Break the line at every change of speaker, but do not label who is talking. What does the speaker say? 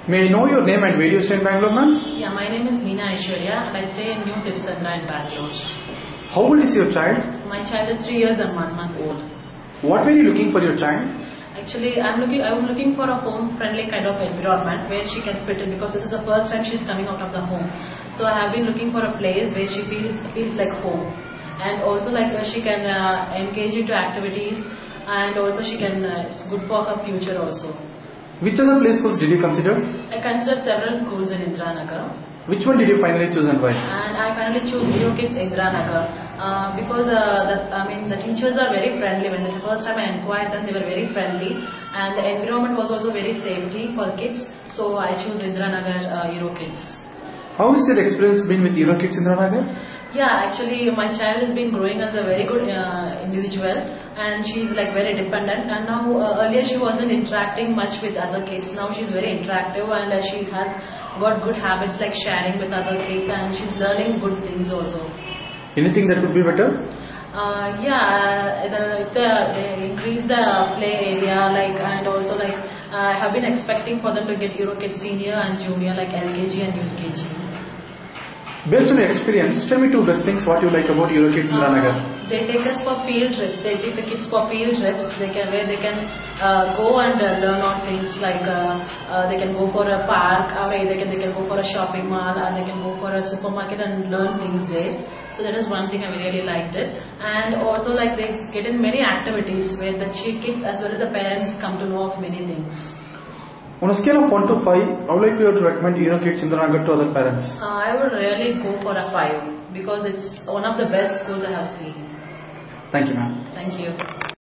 May I know your name and where you stay in Bangalore, ma'am?
Yeah, my name is Meena Aishwarya and I stay in New Tirusandra in Bangalore.
How old is your child?
My child is 3 years and 1 month old.
What were you looking for your child?
Actually, I'm looking for a home-friendly kind of environment where she can fit in, because this is the first time she's coming out of the home. So I have been looking for a place where she feels like home, and also like she can engage into activities, and also she can it's good for her future also.
Which other play schools did you consider?
I considered several schools in Indiranagar.
Which one did you finally choose and why?
And I finally chose Eurokids Indiranagar because the teachers are very friendly. When the first time I inquired them, they were very friendly, and the environment was also very safety for kids. So I chose Indiranagar Eurokids.
How has your experience been with Eurokids Indiranagar?
Yeah, actually my child has been growing as a very good individual, and she's like very dependent, and now earlier she wasn't interacting much with other kids. Now she's very interactive, and she has got good habits like sharing with other kids, and she's learning good things also.
Anything that could be better?
If they increase the play area, and also I have been expecting for them to get Eurokids senior and junior, like LKG and UKG.
Based on your experience, tell me two best things what you like about Eurokids Indiranagar.
They take us for field trips. They take the kids for field trips. Where they can go and learn on things like they can go for a park, or they can go for a shopping mall, or they can go for a supermarket and learn things there. So that is one thing I really liked it. And also they get in many activities where the kids as well as the parents come to know of many things.
On a scale of 1 to 5, how likely you would recommend Eurokids Indiranagar to other parents?
I would really go for a 5 because it's one of the best schools I have seen.
Thank you, ma'am.
Thank you.